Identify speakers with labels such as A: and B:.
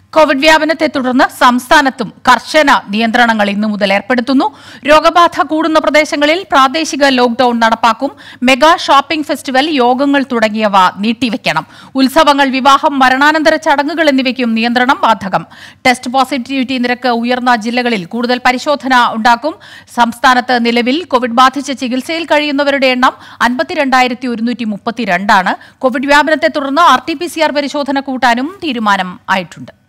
A: Covid വ്യാപനത്തെ തുടർന്ന് സംസ്ഥാനത്തും കർശന നിയന്ത്രണങ്ങൾ ഇന്നു മുതൽ ഏർപ്പെടുത്തുന്നു. രോഗബാധ കൂടുന്ന പ്രദേശങ്ങളിൽ പ്രാദേശിക ലോക്ഡൌൺ നടപ്പാക്കും. മെഗാ ഷോപ്പിംഗ് ഫെസ്റ്റിവൽ, യോഗങ്ങൾ തുടങ്ങിയവ നീട്ടിവെക്കണം. ഉത്സവങ്ങൾ, വിവാഹം, മരണാനന്തര ചടങ്ങുകൾ എന്നിവയ്ക്കും നിയന്ത്രണം ബാധകം. ടെസ്റ്റ് പോസിറ്റിവിറ്റി നിരക്ക് ഉയർന്ന ജില്ലകളിൽ കൂടുതൽ പരിശോധന ഉണ്ടാക്കും. സംസ്ഥാനത്ത് നിലവിൽ കോവിഡ് ബാധിച്ച് ചികിത്സയിൽ കഴിയുന്നവരുടെ എണ്ണം 52,132 ആണ്. കോവിഡ് വ്യാപനത്തെ തുടർന്ന് RT-PCR പരിശോധന കൂട്ടാനും തീരുമാനം ആയിട്ടുണ്ട്.